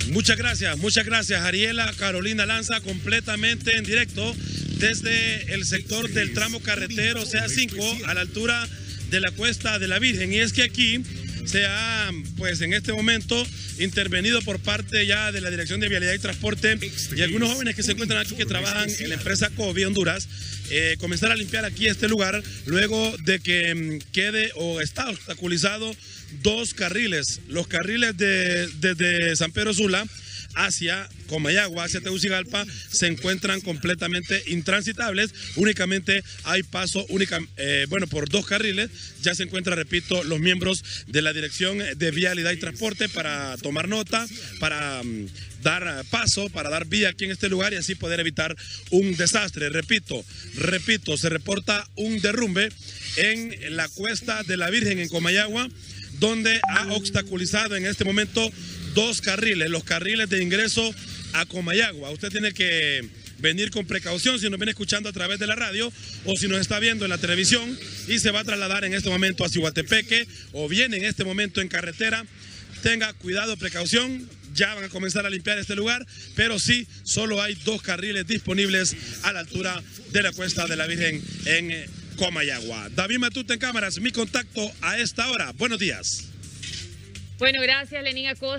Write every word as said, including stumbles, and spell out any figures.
Muchas gracias, muchas gracias, Ariela Carolina Lanza, completamente en directo desde el sector del tramo carretero C A cinco a la altura de la Cuesta de la Virgen. Y es que aquí se ha, pues en este momento, intervenido por parte ya de la Dirección de Vialidad y Transporte y algunos jóvenes que se encuentran aquí que trabajan en la empresa Covi Honduras, eh, comenzar a limpiar aquí este lugar luego de que mm, quede o está obstaculizado dos carriles, los carriles de, desde San Pedro Sula hacia Comayagua, hacia Tegucigalpa, se encuentran completamente intransitables. Únicamente hay paso, única, eh, bueno, por dos carriles. Ya se encuentran, repito, los miembros de la Dirección de Vialidad y Transporte para tomar nota, para um, dar paso, para dar vía aquí en este lugar y así poder evitar un desastre. Repito, repito, se reporta un derrumbe en la Cuesta de la Virgen en Comayagua, donde ha obstaculizado en este momento dos carriles, los carriles de ingreso a Comayagua. Usted tiene que venir con precaución si nos viene escuchando a través de la radio o si nos está viendo en la televisión y se va a trasladar en este momento a Cihuatepeque o viene en este momento en carretera. Tenga cuidado, precaución, ya van a comenzar a limpiar este lugar, pero sí, solo hay dos carriles disponibles a la altura de la Cuesta de la Virgen en Comayagua. David Matute en cámaras, mi contacto a esta hora. Buenos días. Bueno, gracias, Lenín Acosta.